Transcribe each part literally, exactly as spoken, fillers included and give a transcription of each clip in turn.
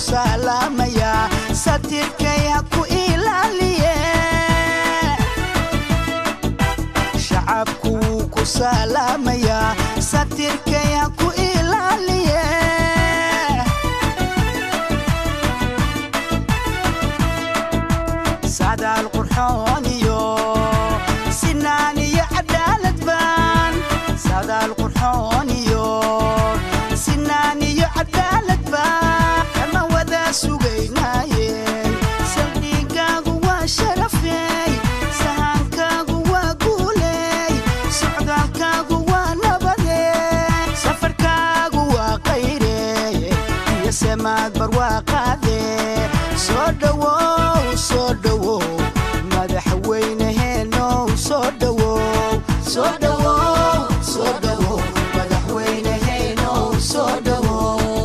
سلاميا ستركي هكو إلالية شعبكو كو سلاميا ستركي هكو إلالية سادة القرحونيو سناني عدالة بان سادة القرحونيو سناني عدالة بان كما وذا سوغيناي سلديقاقو وشرفي سهانكاقو وقولي سعدالكاقو ونبدي سفركاقو وقيري يا سماد برواقادي صدوو صدوو مدحوينه هنو صدوو صدوو صدوو مدحوينه هنو صدوو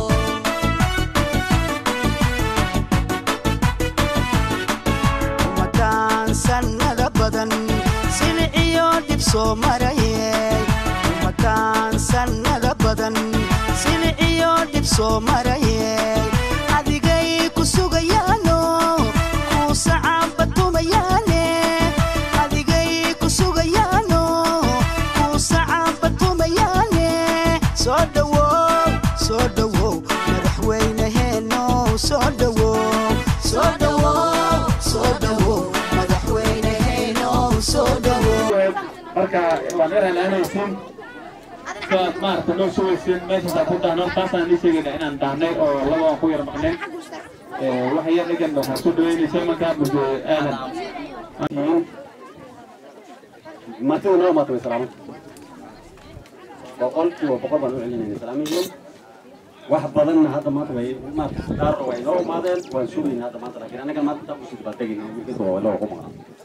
ومدان سنة بدن سلعيو دبسو مرأيي ومدان سنة بدن سلعيو دبسو مرأيي أدقاي كسوغيانو كوسعبتو مياني أدقاي كسوغيانو كوسعبتو مياني صدوو صدوو مدحوينه هنو صدوو صدوو صدوو مدحوينه هنو صدوو marka waan eraynaa فات ما تنو شو يصير ماشي سافوتا نو تاسع نيجي إن دهني أو لو أكو يرمى لين وحياة نجن لو هسود وين يصير ما كان بس أهلا ما تقول ما تقول سلام بقول كيو بقول بنو علينا سلام يوم واحد بدلنا هذا ما تبغى ما تختار وين لو ما ده ونشوفين هذا ما ترى لكن أنا كان ما تبغى شو بتجي نقول كده ولا أقوم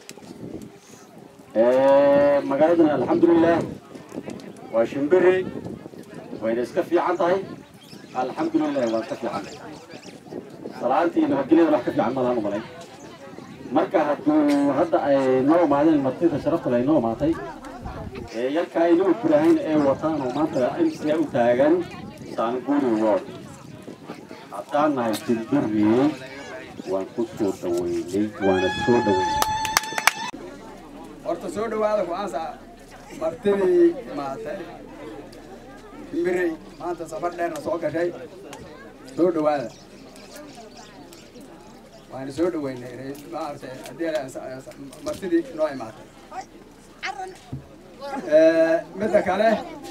مقالدنا الحمد لله وشمبري وين اسكفي عنتهاي الحمد لله واسكفي عنه صلاتي انه هجلي راح كفي عن مالها مالي marka haduu hadda ay noo maadeen martida sharafta leh noo maatay ee yarka ay noo furahayn ee wataan oo maanta M C u taagan saan guuri ward haddaan nahay Shimberri waan ku soo dhaweeyay waan soo dhaweeyay horta soo dhawaada ku aansa martidii maatay Shimberri maanta safar dheer soo gashay soo dhawaada waan soo dhaweynay maartay hadii martidii noo imaatay ee mid kale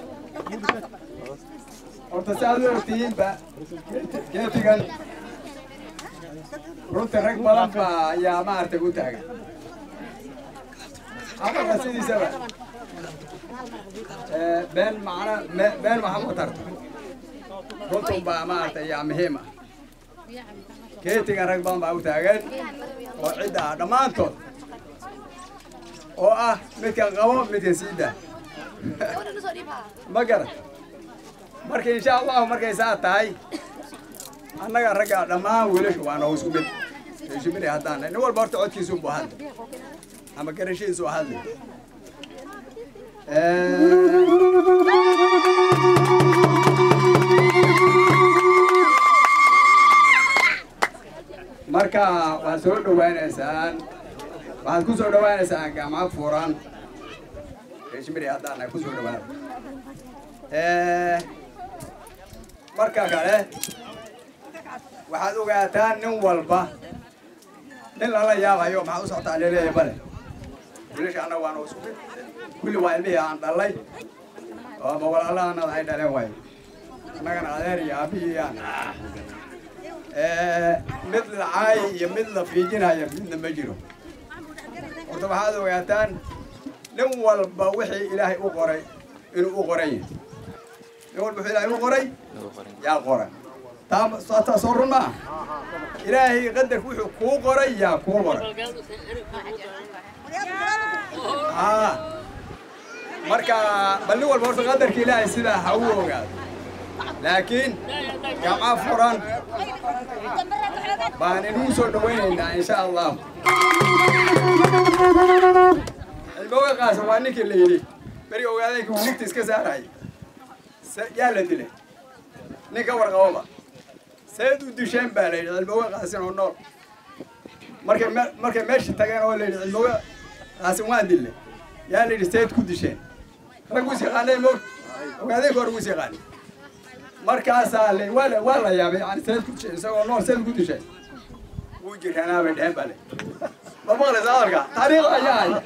horta saadu tiin ba geetigan runta rag badan ba yaa maartay u taagan هذا سيدي سبع بين معنا بين محمد تر كنتم بأمانة يا مهمة كيتي كان ركبان بعوتاجن وعدا دمانتو أو آه متى قوم متى سيدا ما قرر مركي إن شاء الله مركي ساعة تاي أنا قرر رجع دمان ولش وأنا وسكبت شبري هذا نقول برضو عد كيسون بهاد أما كرشين سو هذا مركا وسود وين إنسان بعد كل سود وين إنسان جامعة فوران إيش مري هذا أنا كل سود وين مركا كله واحد وقعتان نوال با نلا لا يا غيوم عاوز أطلع عليه بله ليش أنا وأنا وسكت كل واحد بيه عند الله وما ولا الله أنا عيد عليه واحد أنا كان عليه يا أبي أنا مثل عاي مثل في جنها مثل مجرو وطبعا هذا وياتان نول بوحي إلهي أقري إنه أقري نول بوحي إلهي أقري يا قري تام تصور ما إلهي قدر وحي كو قري يا كو قري آه مركا بلو البورصة قدر كلا يصير هو قال لكن جماعة فران بانينوسو دوينا إن شاء الله البوقة قاسم وانك اللي يري بري وقالك ونك تسكسر هاي يا لدلي نكور قوما سيد ودشين بالي الموقع قاسم النور مركب مركب ماشي تجانا ولا الموقع قاسم وادي اللي يعني سيد كودشين رقوسي غالي موت وهذا كروسي غالي مركب سالي ولا ولا يا يعني سيد كودشين سوى النور سيد كودشين وجه أنا بدهم بالي ما بغى زارقة طريق أجاي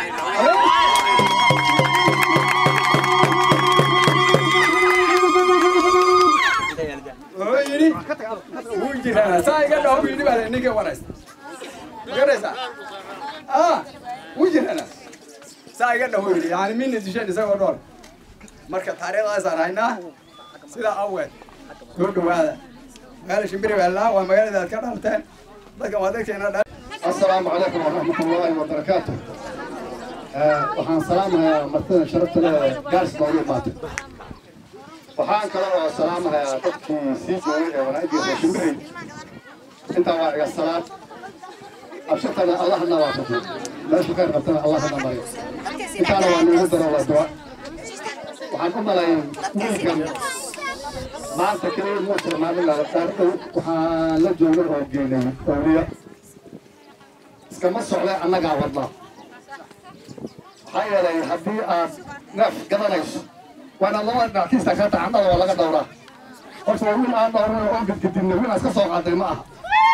ويني وجه أنا ساي قال هو يني بالي نيجي ورث ورث آه وجه أنا ساي قال هو يني يعني مين يدشين يسوي دور مركب طريق أزار هنا سلا أول كل هذا قال شمبري بالله وما قال إذا كرهتين بس ما ذاك أنا السلام عليكم ورحمة الله وبركاته. وحان سلامها مرتين شرفت له جالس موضوع ماتي. وحان كلا سلامها تبكي سيجي ونادي وشمري. أنت وارجع السلام. أبشرتنا الله النوافذ. لا شكر ربنا الله النمري. أنت على وين نقدر الله دعاء. وحان أم لاين ممكن. ما أنت كلام موسى ما بلا تعرف وحان لا جوجل أو جيني أولياء. كما سؤال أنا قاعد والله هاي لي هدي نف قدرش وأنا الله نعكس سكت عنا ولا قدورة وصلوا من أنا دورة أو قد قد النبي ناس كسر قاعد معه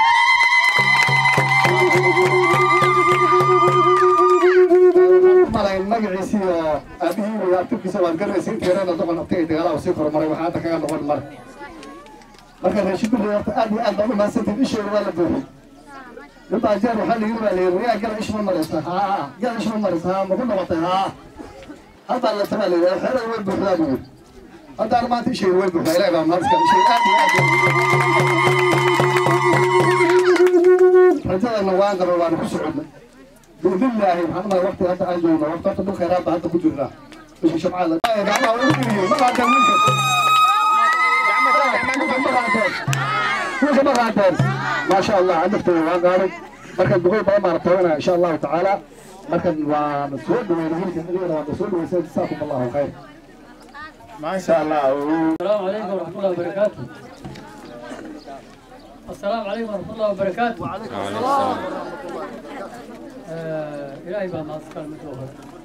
ما لا ينقع يصير أبيه ويا تبكي سوى القرن يصير كيرانا طبعا نبتدي تقرأ وسيفر مرة وحياتك كان نقول مرة مرة رشيد اللي أبي أنا ما سنتي إيش ولا بقول لما جاء وحل يقول لي الرياء قال إيش من مرسها ها قال إيش من مرسها ما كنا وقتها هذا اللي سمع لي الحين وين بخلانه هذا ما تشي وين بخلانه ما مرسك شيء عادي عادي رجال النوان قالوا وانا كسرنا بإذن الله محمد وقت هذا أجونا وقت بالخيرات هذا كجرنا مش شمعة لا يا جماعة ما بعد ممكن ما بعد ما شاء الله عندك توان قارب مركز بقول بقى ما رتبنا إن شاء الله تعالى مركز ومسؤول وينهيك الدنيا ومسؤول ويسعد جزاكم الله خير ما شاء الله. السلام عليكم ورحمة الله وبركاته. السلام عليكم ورحمة الله وبركاته. وعليكم السلام. إلهي بقى ما أذكر متوهر.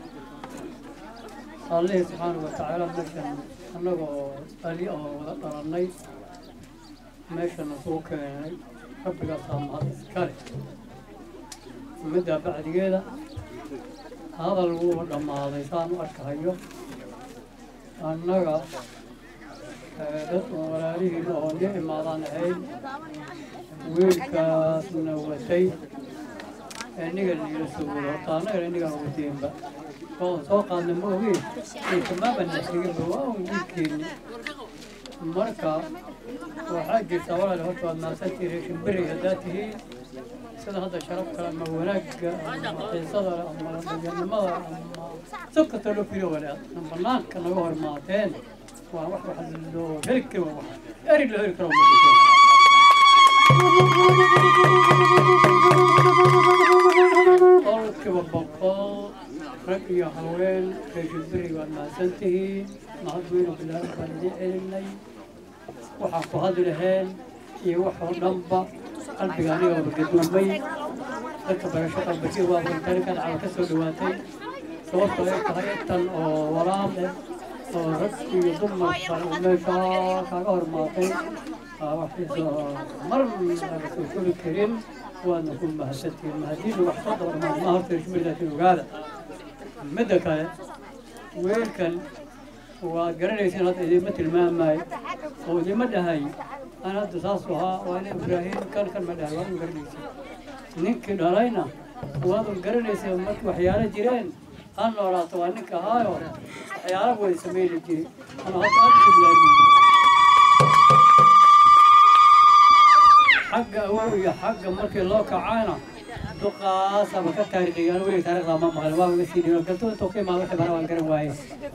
الله سبحانه وتعالى مشان أنه ألي أو ضرني مشان نسوق ربك صام هذا السكري مدة بعد كذا هذا الوضع لما هذا يسان أركهيه أنك دت وراليه لهوني ما ظن هاي ويلكاس نوتي إني قال لي رسول طانا إني قال وتين بقى فهو سوق عند موجي ما بنسيق بوا ويمكن مركا وحاجة سوالة هو ما سنتي ريشن بري ذاته سنة هذا شرف كلام هناك صدر أما ما سكت له في الأول نبنان كنا جوهر ماتين وواحد واحد له هلك وواحد أريد له هلك روم طارق وبقال ربي يا حوين ريشن بري وما سنتي معذورين بالله بالدي علمني وحق هذا الهين يوحى نبض قلبي عليه وبقدومي ذكر برشة قلبي وبالتالي كان على كسر دواتي صوت طريقة ورام ربي يضم المشاة كأور ماطي وحيث مر الرسول الكريم وأن نكون مهدتي المهدين وحفظ ورمان مهر تشمل ذاتي وقالة مدى كان وين كان وقرر يصير هذا إذا مثل ما ماي أو إذا مدى هاي أنا دساسها وأنا إبراهيم كان كان مدى هاي وأنا قرر يصير نك دارينا وهذا قرر يصير مك وحيانا جيران أنا ورا توانك هاي وحيانا هو يسميه الجيران أنا هذا أكتب لهم حق أوي حق مك الله كعانا دقة سبكة تاريخية أنا وين تاريخ ما مغلى ما بنسيني وقلتوا توكي ما بحب أنا وانكر واي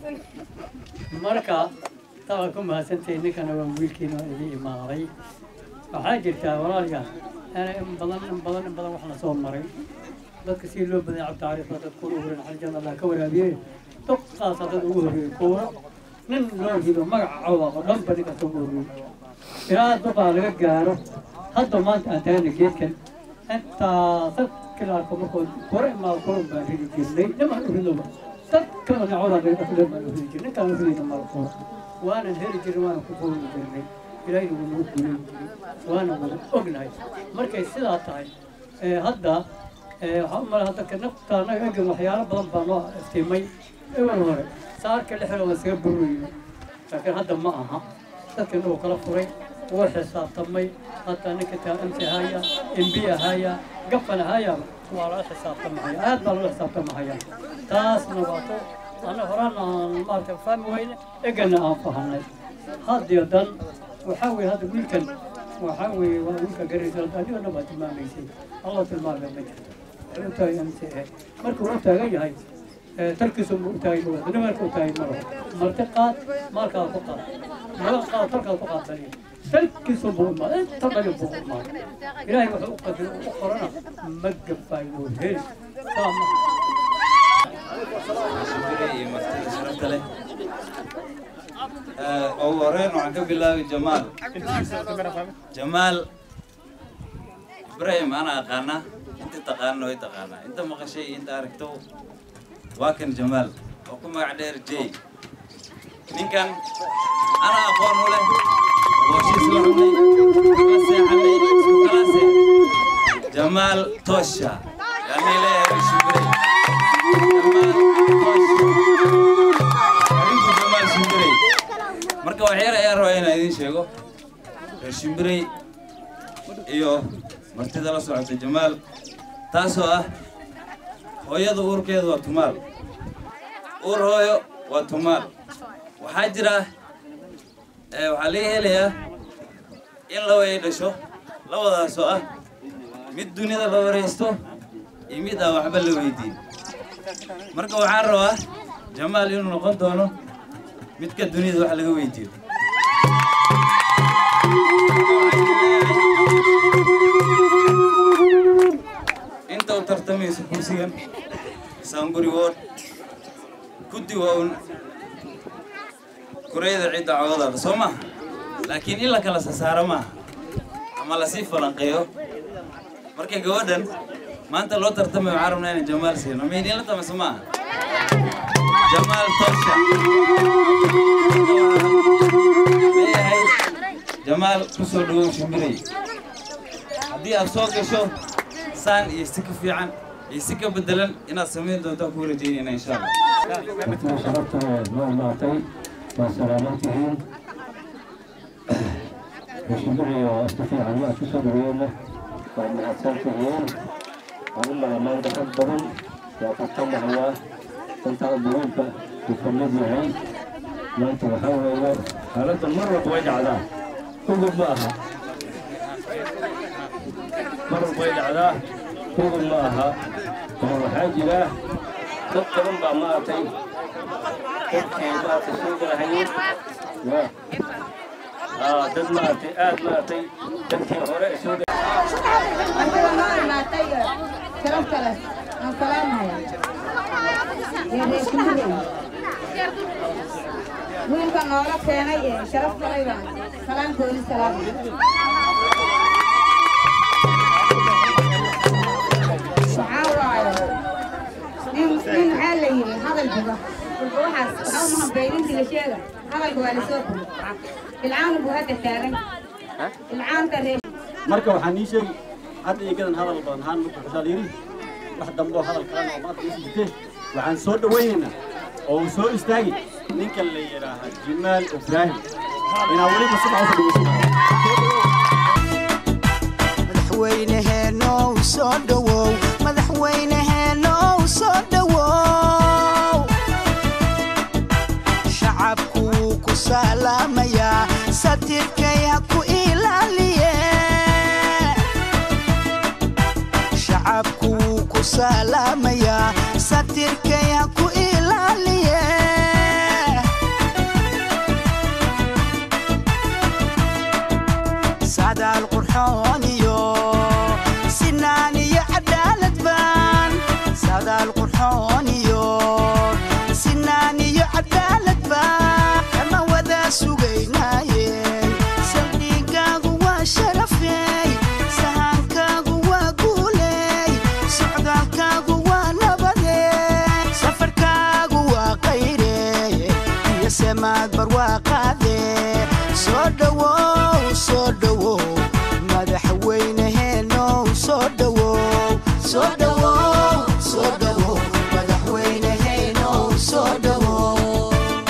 مركا تاكم هسنتين إنك أنا ومويل كينو اللي ماضي وحاجة تاوراليا أنا بدن بدن بدن وحنا صوم مري ذات كثير لو بدي ألعب تعريف لا تذكروا ورنا حاجة الله كورا بيه دقة صدق وهو كورا من لو جيلو ما عوض لم بدي كتبوري ilaa duqaa laga gaaro hadda maanta aan taagna geedkan intaa dadka laarko markood kore maa kore baan ridi jirnay dhamaan u ridoba dadka nacooda laga dhaqdo baan u ridi jirnay ninkaan u ridayna mala koro waanan heli jirnay waanan ku qoori jirnay ilaahayna wuu nagu guuleyn jiray waanan wada ognahay markay sidaa tahay hadda waxaa u malaha dadka naftaanaga egan waxyaalo badan baa noo iftiimay ewan hore saarka lixda waa isaga burweyno laakiin hadda ma aha dadka inuu kala furay wuu xisaabtamay hataa ninka taa amsi ahaya embi ahaya gafan ahaya waa lala xisaabtamahaya aad baa lala xisaabtamahaya taasna waato ana horaan aan maarata fahmi weyne eganna aan fahanay haddiyo dan waxaa weeye hadda wiilkan waxaa weeye waa wiilka garaysa adigoo dhan baa tilmaamaysay allah tilmaamay ma jirto wuxuu tahay amsi ah marka uu taagan yahay تركيز مؤتاي مو هذا ما كوتاي مرة مرتقات ما كان فقط ما كان تركز فقط بني تركيز مو ما أنت بني فوق ما إلهي وحقوق الأخرى مجب فاينو هيل فاهم أورين وعن بالله جمال جمال إبراهيم أنا أقانا أنت تقانا وهي تقانا أنت ما شيء أنت عرفته واكن جمال وكم عدير جي مين كان أنا أقول له وشي سلعني بس يعني كلاسي جمال توشا يعني لا شبري جمال توشا أنت جمال شبري مركب وحيرة يا روينا يدين شيء شبري إيوه مرتدى الله سبحانه جمال تاسوه hooyada uurkeedu waa tumaal uur hooyo waa tumaal waxaa jira waxaa laga helayaa in laba ay dhasho labadaasoo ah mid dunida la waraysto iyo mid aan waxba la weydiin marka waxaan rabaa jamaal inuu noqon doono midka dunida wax laga weydiiyo inta u tartamayso kursigan سامبوري وود كنت وون كريدة عدة عوضة سوما لكن إلا كلا سسارما أما لسيف فلانقيو مركي جودن ما أنت لو ترتمي عارفنا إن جمال سينو مين إلا تمسما جمال توشا جمال كسودو شمبري هدي أسوق شو سان يستكفي عن يسكب بدلن إن السمين دون تقول جينا إن شاء الله. مثل شرفت نوماتي وسلامته وشبري واستفيع عن وقت صدرينا وأن أسلتهين وأن ما يدخل بدل وقد هو كنت أقول تفلد معي ما أنت وحاول هلت المرة ويدع ذا تقول معها مرة ويدع ذا تقول معها وهو حاجة تقرن بأماتي تبكي بات السوق الهين آه دد ماتي آد ماتي تبكي هراء سوق أنت ما ماتي شرفت له أنا سلامها يا ريت مني وين كان نورك سنة شرفت له سلام كل سلام من حالي هذا الجبهة والبوحة أو ما بينين تلاشيها هذا الجوال سوق العام بوهذا التارين العام ترى مركب حنيشة هذا يقدر هذا البان هان مكتاليري واحد دمبو هذا الكلام وما تيجي وعن صوت ويننا أو صوت استاجي نيك اللي يراها جمال إبراهيم أنا أولي بسمع صوت مدحوينه نو صدوا مدحوينه نو صدوا شعبكو كسلام يا ستركيا كو إلاليه شعبكو كسلام يا ستركيا كو إلاليه سعد القرحان القرحانيو سناني عدالة با كما وذا سوغيناي سلديقا soo dhawow soo dhawow madaxweynaheeno soo dhawow soo dhawow soo dhawow madaxweynaheeno soo dhawow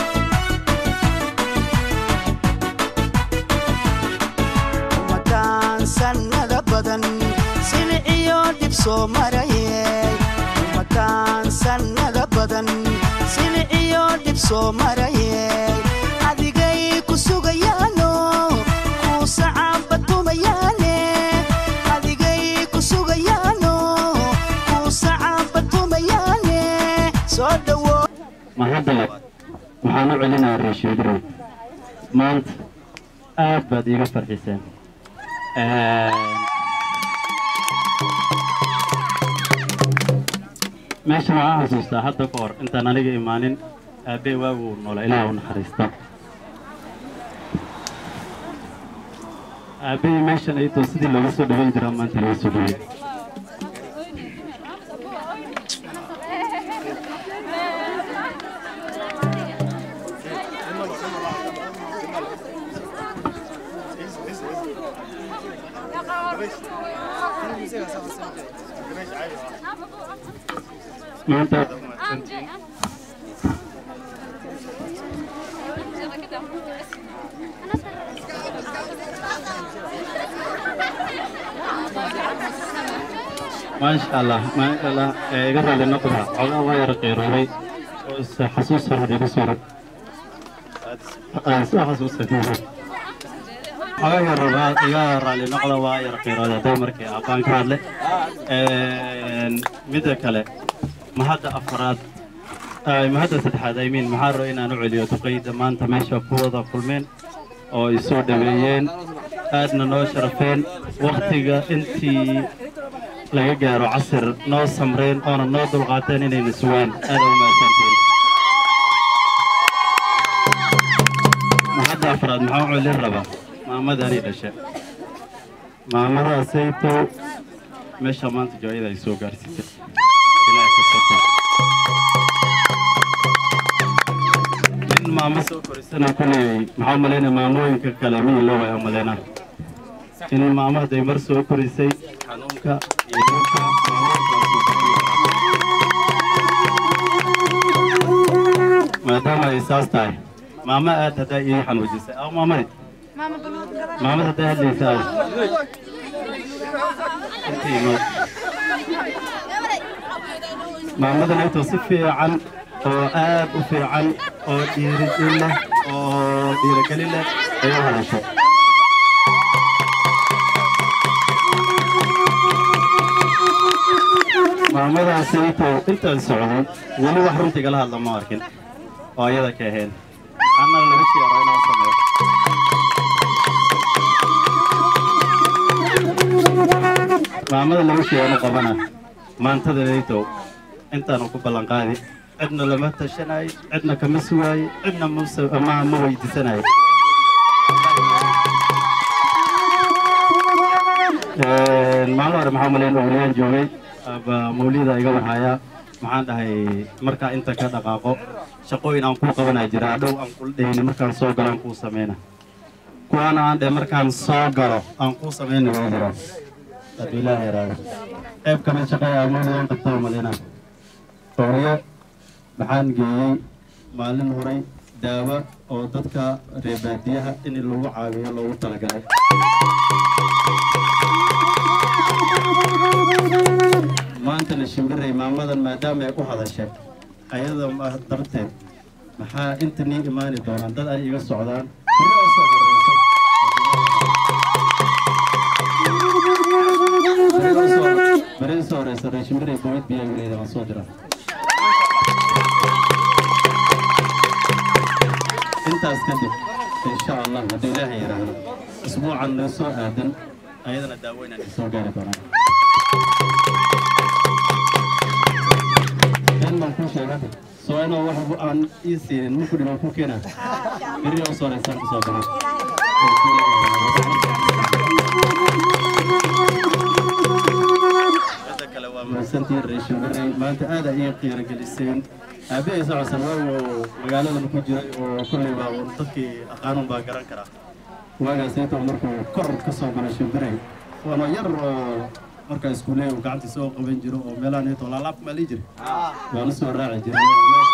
umadaan sannada badan siliciyo dhib soo marayay umadaan sannada badan siliciyo dhib soo marayay adigay ku sugayaano ku sacabatumayaane adigay ku sugayaano ku sacabatumayaane soo dhawow ma hadda waxaan u celinayaa reeshiidro maanta aad baad iiga farxiseen meeshan waxaan xasuustaa hadda ka hor intaan aniga imaanin aabbee waaguu noola ilaah u naxariista aabbee meeshan aytoo sidii looga soo dhaweyn jiraa maanta laga soo dhaweey maanta maasha allah maasha allah iga raali noqda codaa waa yara qeyroobay oo is xasuus farxad igu soo rag soo xasuusan xogaa yar rabaa iga raali noqda waa yara qeyrooday hadday markii aqaan ka hadle midda kale mahadda afraad mahadda saddexaad aymiin maxaa rabo inaan u celiyo duqayda maanta meesha ku wada kulmeen oo ay soo dhaweeyeen aadna noo sharafeen waktiga intii laga gaaro casir noo samreen oona noo dulqaateen inayna sugaan aada u mahadsantiin mahadda afraad maxaa u celin rabaa maamadanii dhashe maamadaasayto meesha maanta jooyada ay soo gaarsitay ilaahay ka soo in maamo soo korisana kuley maxaa umaleynaya maamooyinka kale miyii loo way umaleynaa in maamo hadday mar soo korisay xanuunka iyo dhulka maadaama ay saas tahay maamo aad haddaa ii xanuujisay aw maamadi maamad hadday hadlaysaa maamadan aytoo si fiican oo aad u fiican oo dhiirigelin leh oo dhiirigelin leh ay u hadasho maamadaas aytoo intaan socday weli wax runta igala hadla ma arkin oo ayada ka ahayn annaga laga sheero inaan sameeyo maamada lagu sheegano qabana maantada aytoo intaanu ku ballan qaadi cidna lama tashanayo cidna kama sugaayo cidna ma ma weydiisanayo maalin hore maxaa umaleyn ooliyaan joogay mawlida iga warhayaa maxaan dhahay markaa inta ka dhaqaaqo shaqooyin aan kuu qabanaa jira dhow aan kula dhehayni markaan soo galo aan kuu sameyna kuwaana aan dheh markaan soo galo aan kuu sameyna waa jira hadduu ilaaha yaraado qayb kamid shaqeeya mawlidaan qabtaa umaleyna ooliyo maxaan geeyey maalin horay daawo oo dadka reer baadiyaha in lagu caawiyo loogu talagalay maantana shimbirey maamadan maadaama ay ku hadashay ayada darteed maxaa inta nii imaani doonaan dad ay iga socdaan beri soo horeysa reer shimbirey bowid biyaa wileeda waan soo dira intaas kadib insha allah hadduu ilaahay yidhaahdo isbuucan noo soo aadan ayadana daaweynaan isoo gaari doonaan baan kuu sheegay soo inoo wax aan ii siinin markuu dhiman ku keena beri oo soo reysaan ku soo baxay hada kale waa mahadsantiin reer shimbirey maanta aad ay ii qiirageliseen aabbahay socodsan waa magaalada ku jiray oo kulley baa dadkii aqaanuun baa garan karaa واجا سيتو مركو كر كسو قال شمبري وانا ير مركا اسكولي وقعدت سوق بنجرو وميلاني طول لاب ما ليجري اه وانا سو راعي جري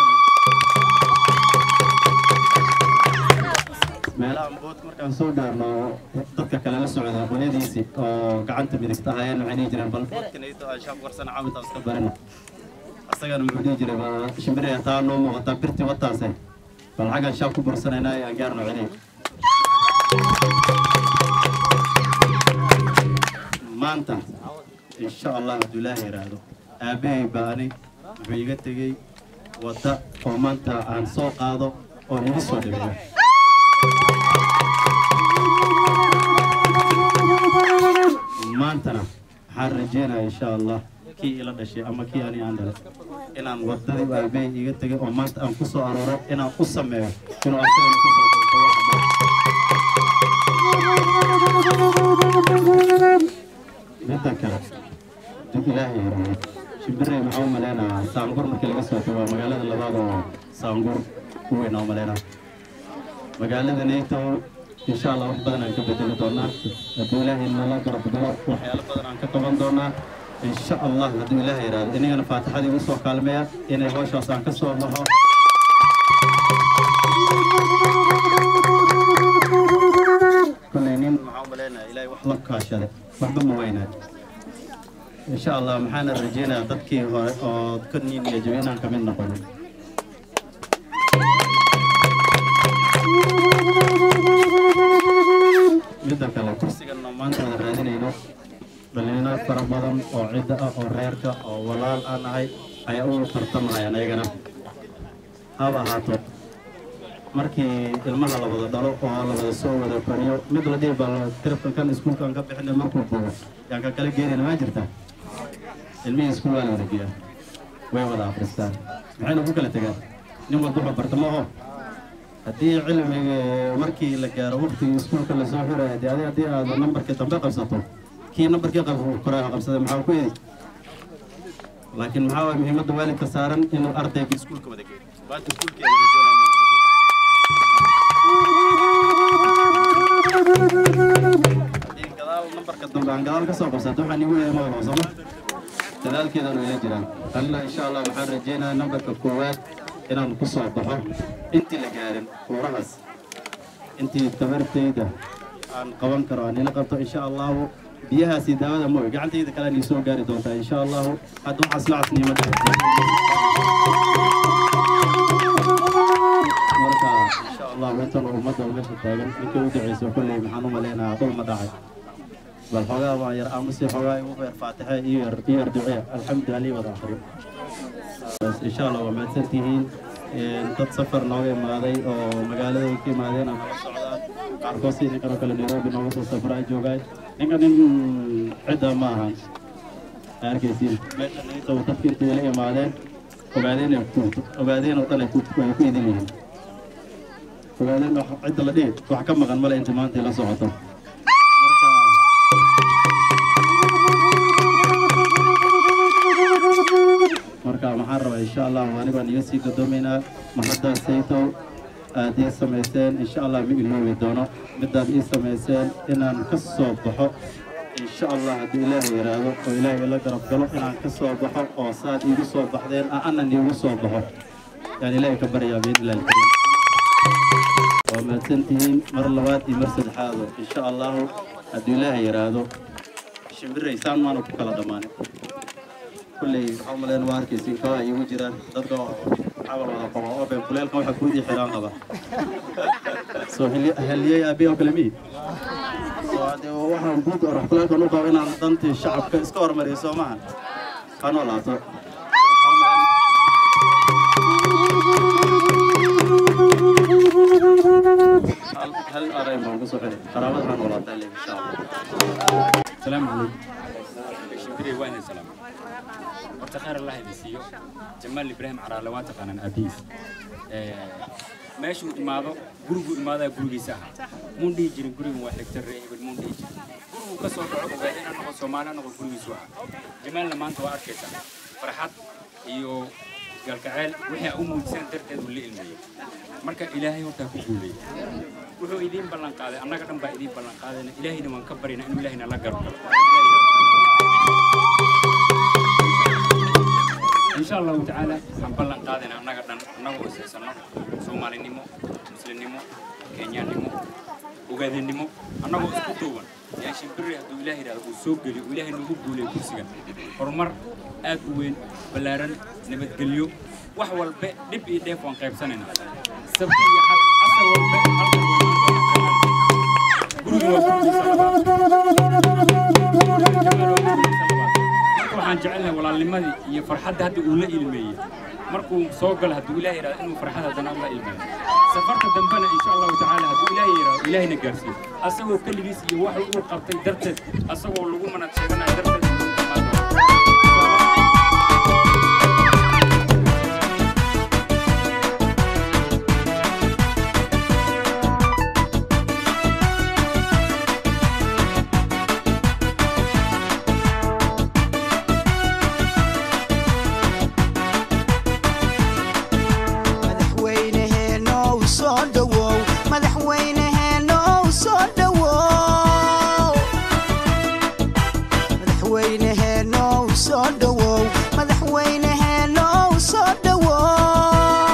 meelaha bood markaan soo gaarno dadka kale la socda aqoonadiisi oo gacanta midigta hayeen waxay jireen bal boodkan ay tahay shaqo warsan caawinta iska barana asagana muxuu jiray ba shimbire taa noo muuqata birti wataasay bal xaga shaqo ku barsanayna ay gaarno cilay maanta insha Allah Abdullah iraado aabay baani wuxuu iga tagay wada oo maanta aan soo qaado oo igu soo dhaweeyo maantana waxaan rajeynayaa insha Allah kii ila dhashay ama kii ani aan dhalay inaan wadadii aabay iga tagay oo maanta aan ku soo arooro inaan u sameeyo inuu asagana ku soo midda kale dib ilaahay yarmay shimbirey maxaa u maleynayaa saangur markii laga soo tago magaalada labaad oo saangur ku weyn oo maleynayaa magaalada neeyto insha Allah wax badan aan ka bedeli doonaa hadii ilaahay nala garab galo waxyaalo badan aan ka qaban doonaa insha Allah hadii ilaahay yiraahdo inagana faatixadii u soo kaalmeeya inay hawshaas aan ka soo baxo kullaynin maxaa u maleynayaa ilaahay wax la kaashada waxba ma weynaa insha Allah maxaan rajeynayaa dadkii hore oo ka niiniya jabinaan ka mid noqon midda kale kursigan maanta wada raadinayno dhalinyaro fara badan oo cid ah oo reerka oo walaal aan ahay ayaa u tartamayaan ayagana haba ahaato markii ilmaha la wada dhalo oo la wada soo wada fariyo mid la dhihi baa telefonkan iskuulkan ka bixinay markuu buugo yaan ka kala geerina ma jirta ilmihii iskuul waa la wada geeyaa way wada akhristaan maxayna ku kala tegaan nin walba wuxuu bartamaho haddii cilmiga markii la gaaro waqtigii iskuulka la soo xiray haddii adiga haddii aad nambarkii dambe qabsato kii nambarkii koraa qabsaday maxaa ku yidhi laakiin maxaa waay muhiimadda waalidka saaran inuu ardayga iskuulka wada geeyo baadka iskuulkeeda wada doonaya haddii gadaal nambarka dambe aan gadaal ka soo qabsato waxaan igu yeema hoosama dadaalkeedanu ila jiraan alla insha Allah waxaan rajeynayaa nambarka koowaad inaan ku soo baxo intii la gaarin kuurahaas intii tabartayda aan qaban karo aan ila qabto insha Allah biyahaasi daawada mooy gacantayda kale aan soo gaari doontaa insha Allah hadda waxaas la casnimada marka insha Allah inta ummadda meesha taagan inta u duceyso kullee maxaan u maleynayaa dhul ma dhacay bal xogaa waa yar aamusi xogaa ugu yar faatixa iyo yar iyo ducee alxamdulillah wada akhriyo إن شاء الله وما تنتهين تتصفر نوعي ماذي أو مقالة وكي ماذي أنا على السعودات عرفوسي نكرا كلا نيروبي نوصل سفراء جوغاي نكرا عدة معها أركيسين مثلا نيتو تفكير تيلي ماذي وبعدين يكتوت وبعدين وطلع كوي دينيهم وبعدين عدة لديه وحكم مغان ملا انتمانتي لصعوته marka waxaan rabaa insha Allah aniga aan iga sii gadoomeynaa mahadda sayto aad ii sameyseen insha Allah ma iloobi doono midaad ii sameyseen inaan ka soo baxo insha Allah haddii Ilaahay yiraahdo oo Ilaahay la garab galo inaan ka soo baxo oo saad iigu soo baxdeen aanan iigu soo baxo yani Ilaahay ka baryaa biidlaal kariim oo ma tantiin mar labaad iyo mar saddexaad insha Allah haddii Ilaahay yiraahdo shimbiraysaan maana ku kala dhamaanay كلي عملين واركيسين كوا يوجران ضدوا حاول ولا قوا أو بقولال كوا حكودي حرام قبا سو هلي هلي أبي أكلمي سو هذا هو واحد بود أروح قولال كانوا قاوين عن ضنت الشعب كسكور مريسو معن كانوا لا تو هل هل أريم بقول سوحي خرابات عن ولا تعلم إن شاء الله السلام عليكم شكرا وين السلام وتخير الله يدسيو جمال إبراهيم عرالوان تقنن أبيس ماشي إماده جروج إماده جروجي ساعة موندي جرين جروج واحد كتير بالموندي جروج كسر بعض بعدين أنا قصة مالا أنا جروجي سوا جمال لما أنت واركيسا فرحت يو galgacayl wixii u muujsan darteed uu la ilmeeyay marka ilaahay horta ku guulay wuxuu idin ballan qaaday annaga dhan baa idin ballan qaadayna ilaahayna waan ka barina inuu ilaahayna la garab galo إن شاء الله تعالى حنبلغ قادنا نقدر نقول أساسنا سومالي نمو مسلم نمو كينيا نمو وقادين نمو أنا أقول سكتوبا يا شبري هذا إلهي هذا وسوق لي وإلهي نقول بولي كرسي فرمر أكوين بلارن نبت قليو وحول بق نبي يدفع عن قريب سنة سبتي حد أصل والبق أصل waxaan jecelahay walaalnimadii iyo farxadda hadda uu la ilmeeyay markuu soo gal haduu ilaahay yiraahdo inuu farxada dana la ilmeeyo safarta dambana insha Allah ta'ala haduu ilaahay yiraahdo ilaahayna gaarsiiyo asagoo kaligiis iyo wax uu qabtay darteed asagoo lagu manad sheeganayo darteed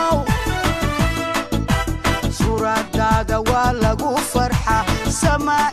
فرحة سما